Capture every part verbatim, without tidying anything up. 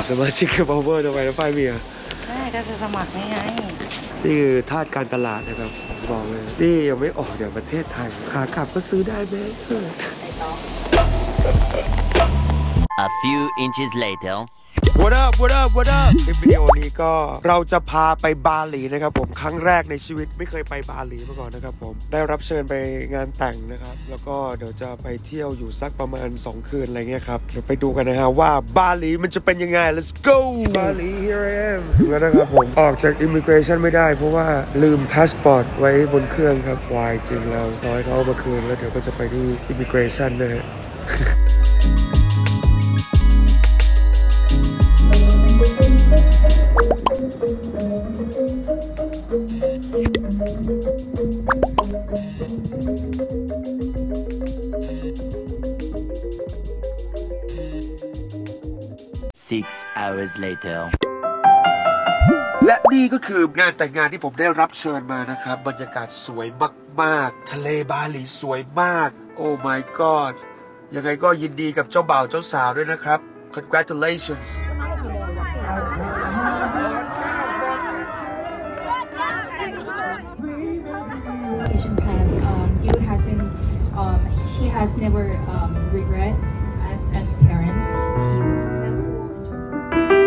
สมาชิกกับพาวเวอร์ทำไมแล้วป้ายเมียใช่ก็จะสมัครไงไงนี่คือธาตุการตลาดนะครับบอกเลยนี่ยังไม่ออกจากประเทศไทยขากลับก็ซื้อได้ไหมเสื้อ A few inches later What up What up What up คลิปวิดีโอนี้ก็เราจะพาไปบาหลีนะครับผมครั้งแรกในชีวิตไม่เคยไปบาหลีมาก่อนนะครับผมได้รับเชิญไปงานแต่งนะครับแล้วก็เดี๋ยวจะไปเที่ยวอยู่สักประมาณสองคืนอะไรเงี้ยครับเดี๋ยวไปดูกันนะฮะว่าบาหลีมันจะเป็นยังไง Let's go บาหลี here I am ถึงแล้วนะครับผมออกจาก immigration ไม่ได้เพราะว่าลืมพาสปอร์ตไว้บนเครื่องครับวายจริงแล้วน้อยเขาเอามาคืนแล้วเดี๋ยวก็จะไปที่ immigration นะฮะ Six hours later และนี่ก็คืองานแต่งงานที่ผมได้รับเชิญมานะครับบรรยากาศสวยมากๆทะเลบาหลีสวยมากโอ้ my god ยังไงก็ยินดีกับเจ้าบ่าวเจ้าสาวด้วยนะครับ congratulations plan um, you hasn't um, she has never um, regret as as parents she was successful in terms of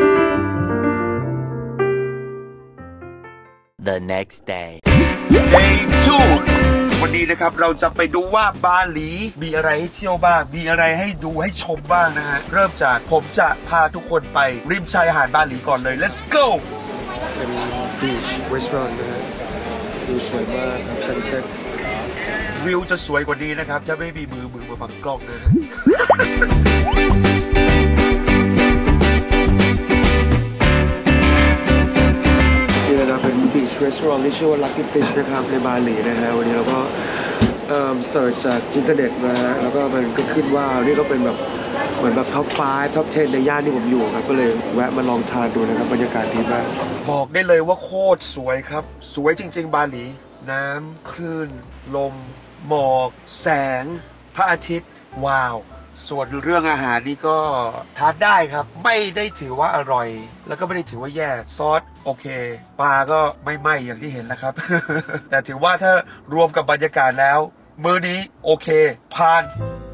the next day day two วันนี้นะครับเราจะไปดูว่าบาหลีมีอะไรให้เที่ยวบ้างมีอะไรให้ดูให้ชมบ้างนะฮะเริ่มจากผมจะพาทุกคนไปริมชายหาดบาหลีก่อนเลย let's go เป็น beach restaurant นะฮะดูสวยมากครับซันเซ็ตวิวจะสวยกว่านี้นะครับถ้าไม่มีมือมือมาบังกล้องนะฮะนี่นะครับเป็น beach restaurant ที่ชื่อว่า Lucky Fish นะครับในบาหลีนะฮะวันนี้เราก็เอ่อเสิร์ชจากอินเทอร์เน็ตมาแล้วก็มันก็ขึ้นว่านี่ก็เป็นแบบเหมือนแบบท็อปไฟว์ท็อปสิบในย่านที่ผมอยู่ครับก็เลยแวะมาลองทานดูนะครับบรรยากาศดีมากบอกได้เลยว่าโคตรสวยครับสวยจริงๆบาหลีน้ำคลื่นลมหมอกแสงพระอาทิตย์ว้าวส่วนเรื่องอาหารนี่ก็ทานได้ครับไม่ได้ถือว่าอร่อยแล้วก็ไม่ได้ถือว่าแย่ซอสโอเคปลาก็ไม่ไหม้อย่างที่เห็นแล้วครับ แต่ถือว่าถ้ารวมกับบรรยากาศแล้วมื้อนี้โอเคผ่าน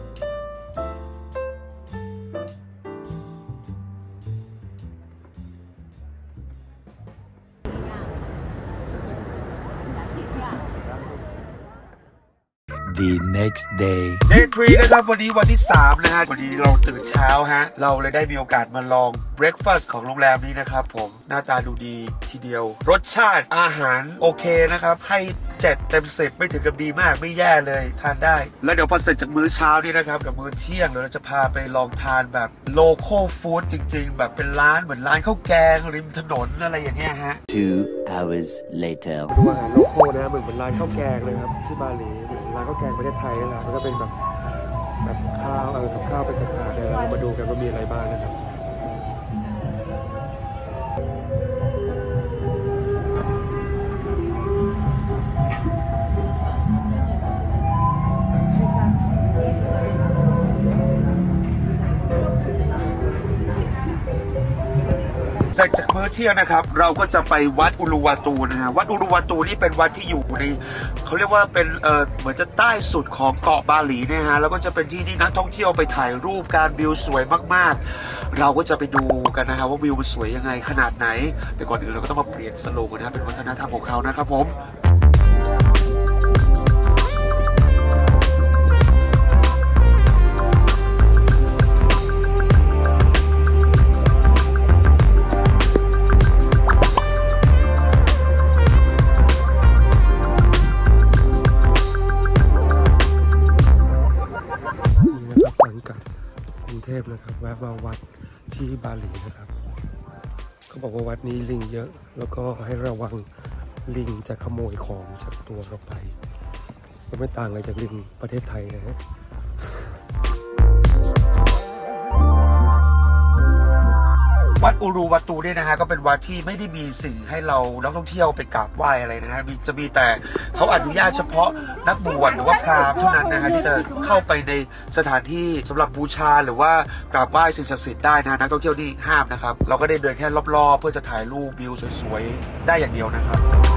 The next day day three นะครับวันนี้วันที่สามนะฮะวันนี้เราตื่นเช้าฮะเราเลยได้มีโอกาสมาลอง breakfast ของโรงแรมนี้นะครับผมหน้าตาดูดีทีเดียวรสชาติอาหารโอเคนะครับให้เจ็ดเต็มสิบไม่ถึงกับดีมากไม่แย่เลยทานได้แล้วเดี๋ยวพอเสร็จจากมื้อเช้านี่นะครับกับมื้อเที่ยงเราจะพาไปลองทานแบบ local food จริงๆแบบเป็นร้านเหมือนร้านข้าวแกงริมถนนอะไรอย่างเงี้ยฮะ Two hours later ดูอาหาร local นะเหมือนเป็นร้านข้าวแกงเลยครับที่บาหลีร้านข้าวแกงประเทศไทยนั่นแหละมันก็เป็นแบบแบบข้าวเออกับข้าวเป็นถาดๆเลยเรามาดูกันว่ามีอะไรบ้างนะครับเสร็จจากมื้อเที่ยงนะครับเราก็จะไปวัดอุรุวาตูนะฮะวัดอุรุวาตูนี่เป็นวัดที่อยู่ในเขาเรียกว่าเป็นเออเหมือนจะใต้สุดของเกาะบาหลีนะฮะแล้วก็จะเป็นที่ที่นักท่องเที่ยวไปถ่ายรูปการวิวสวยมากๆเราก็จะไปดูกันนะฮะว่าวิวมันสวยยังไงขนาดไหนแต่ก่อนอื่นเราก็ต้องมาเปลี่ยนสโลกันนะเป็นวัฒนธรรมของเขานะครับผมนะครับแวะมาวัดที่บาหลีนะครับเขาบอกว่าวัดนี้ลิงเยอะแล้วก็ให้ระวังลิงจะขโมยของจากตัวเราไปก็ไม่ต่างอะไรจากลิงประเทศไทยนะฮะ นวัดอูรูวาตูเนี่ยนะฮะก็เป็นวัดที่ไม่ได้มีสิ่งให้เรานักท่องเที่ยวไปกราบไหว้อะไรนะฮะมีจะมีแต่เขาอนุญาตเฉพาะนักบวชหรือว่าพราหมณ์เท่านั้นนะฮะที่จะเข้าไปในสถานที่สำหรับบูชาหรือว่ากราบไหว้สิ่งศักดิ์สิทธิ์ได้นะนักท่องเที่ยวนี่ห้ามนะครับเราก็ได้เดินแค่รอบๆเพื่อจะถ่ายรูปวิวสวยๆได้อย่างเดียวนะครับ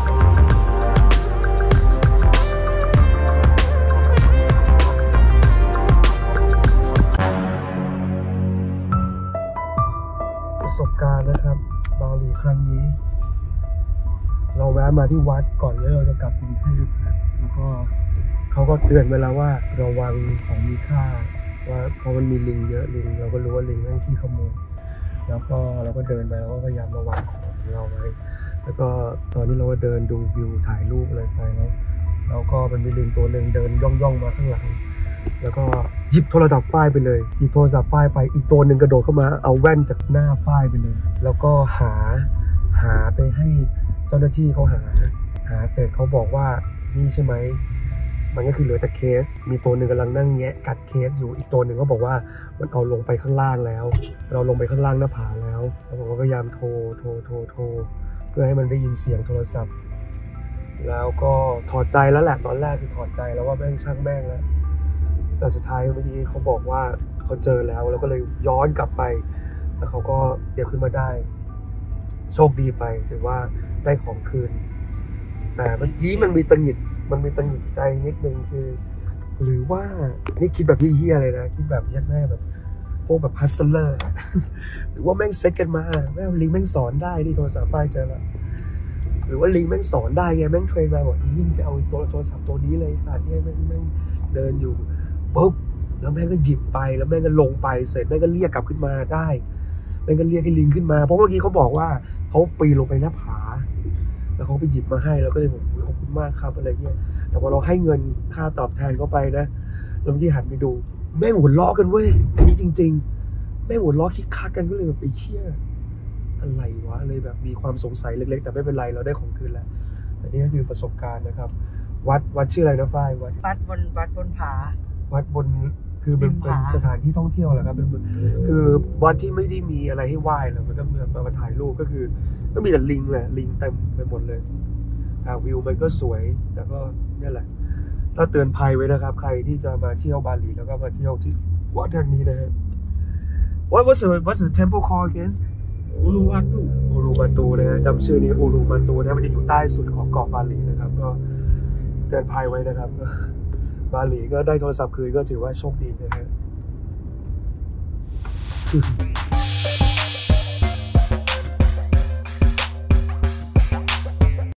ประสบการณ์นะครับบาหลีครั้งนี้เราแวะมาที่วัดก่อนที่เราจะกลับกรุงเทพแล้วก็เขาก็เตือนไว้แล้วว่าระวังของมีค่าว่าเพราะมันมีลิงเยอะลิงเราก็รู้ว่าลิงนั่งขี้ขโมยแล้วก็เราก็เดินไปแล้วก็พยายามระวังของเราไว้แล้วก็ตอนนี้เราก็เดินดูวิวถ่ายรูปอะไรไปแล้วแล้วก็มันมีลิงตัวหนึ่งเดินย่องๆมาข้างหลังแล้วก็หยิบโทรศัพท์ฝ้ายไปเลยหยิบโทรศัพท์ฝ้ายไปอีกตัวหนึ่งกระโดดเข้ามาเอาแว่นจากหน้าฝ้ายไปเลยแล้วก็หาหาไปให้เจ้าหน้าที่เขาหาหาเสร็จเขาบอกว่านี่ใช่ไหมมันก็คือเหลือแต่เคสมีตัวหนึ่งกำลังนั่งแงะกัดเคสอยู่อีกตัวหนึ่งเขาบอกว่ามันเอาลงไปข้างล่างแล้วเราลงไปข้างล่างหน้าผาแล้วแล้วผมก็พยายามโทรโทรโทรโทรเพื่อให้มันได้ยินเสียงโทรศัพท์แล้วก็ถอดใจแล้วแหละตอนแรกคือถอดใจแล้วว่าแม่งช่างแม่งแล้วแต่สุดท้ายเมื่อกี้เขาบอกว่าเขาเจอแล้วแล้วก็เลยย้อนกลับไปแล้วเขาก็เก็บขึ้นมาได้โชคดีไปถือว่าได้ของคืนแต่เมื่อกี้มันมีตังหงิดมันมีตังหงิดใจนิดนึงคือหรือว่านี่คิดแบบเฮี้ยๆเลยนะคิดแบบยัดแม่แบบพวกแบบฮัสเซอร์หรือว่าแม่งเซ็ตกันมาแม่งลิงแม่งสอนได้ที่โทรศัพท์ป้ายเจอแล้วหรือว่าลิงแม่งสอนได้ไงแม่งเทรนมาบอกยิ่งไปเอาตัวโทรศัพท์ตัวนี้เลยสัตว์เนี่ยแม่งแม่งเดินอยู่ปุ๊บแล้วแม่งก็หยิบไปแล้วแม่งก็ลงไปเสร็จแม่งก็เรียกกลับขึ้นมาได้แม่งก็เรียกให้ลิงขึ้นมาเพราะเมื่อกี้เขาบอกว่าเขาปีนลงไปหน้าผาแล้วเขาไปหยิบมาให้แล้วก็เลยบอกขอบคุณมากครับอะไรเงี้ยแต่พอเราให้เงินค่าตอบแทนเขาไปนะแล้วเมื่อกี้หันไปดูแม่งหัวล้อกันเว้ยอันนี้จริงๆแม่งหัวล้อคิกคักกันก็เลยแบบไปเชี่ยอะไรวะเลยแบบมีความสงสัยเล็กๆแต่ไม่เป็นไรเราได้ของคืนแล้วแต่นี่ก็คือประสบการณ์นะครับวัดวัดชื่ออะไรนะฝ้ายวัดวัดบนวัดบนผาวัดบนคือเป็นเป็นสถานที่ท่องเที่ยวแหละครับเป็นคือวัดที่ไม่ได้มีอะไรให้ไหว้หรอกมันก็มามาถ่ายรูปก็คือก็มีแต่ลิงแหละลิงเต็มไปหมดเลยอ่าวิวมันก็สวยแต่ก็นี่แหละถ้าเตือนภัยไว้นะครับใครที่จะมาเที่ยวบาหลีแล้วก็มาเที่ยวที่วัดแห่งนี้นะฮะ What was the what's the temple called again อูรูวาตูอูรูมาตูนะฮะจำชื่อนี้อูรูมาตูนะมันจะอยู่ใต้สุดของเกาะบาหลีนะครับก็เตือนภัยไว้นะครับบาหลีก็ได้โทรศัพท์คืนก็ถือว่าโชคดีนะฮะ